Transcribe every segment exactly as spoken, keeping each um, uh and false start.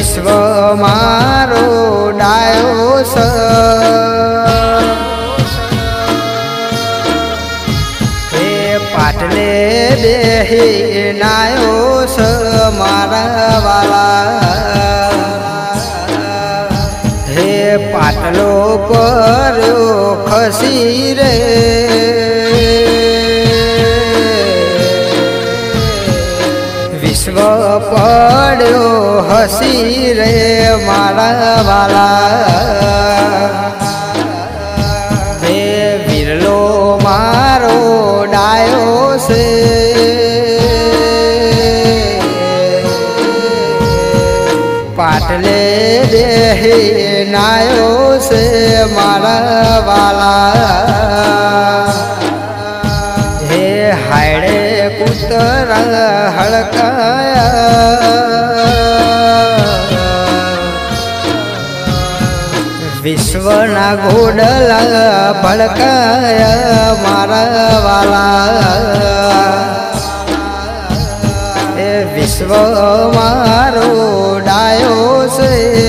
विश्व मारो डायो स हे पाटले बेही नायो स मारा वाला हे पाटलो पर्यो खसी रे विश्व पड़ो हसी रे मारा वाला हे विरलो मारो डायो से पाटले बेही नायो से मारा वाला हे हाड़े पुत्र हड़काया विश्वना घोड़ला भड़काया मारा वाला हे विश्व मारो डायो से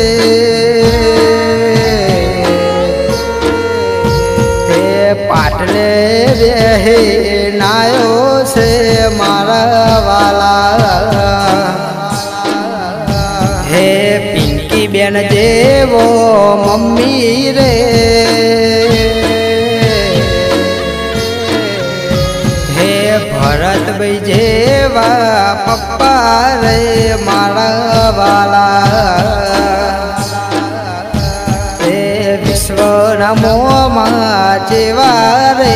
हे पाटले बेही नायो से मारा वाला हे पिंकी बेन जेवो मम्मी रे हे भरत भाई जेवा पप्पा रे मारा वाला हे विश्व नमो मा जेवा रे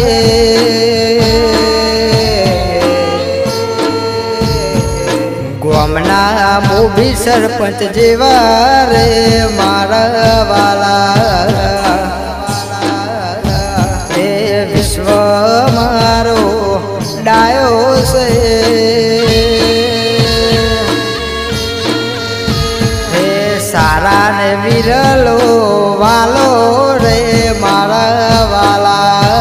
गोमना मोभी सरपंच जेवा रे मारा वाला हे विश्व मारो डायो से हे सारा ने विरलो वालो रे मारा वाला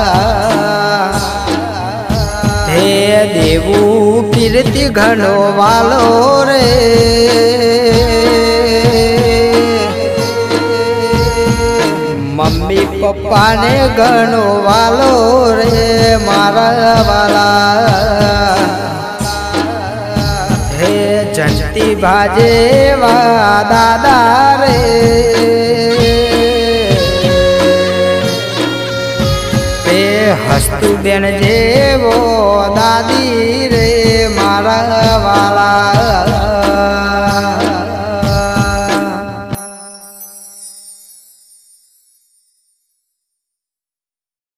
हे देवू कीर्ति घनो वालो रे मम्मी पप्पा ने घनो वालो रे मारा वाला हे जंती भाजेवा दादा रे हे हस्तु बेन जेवो दादी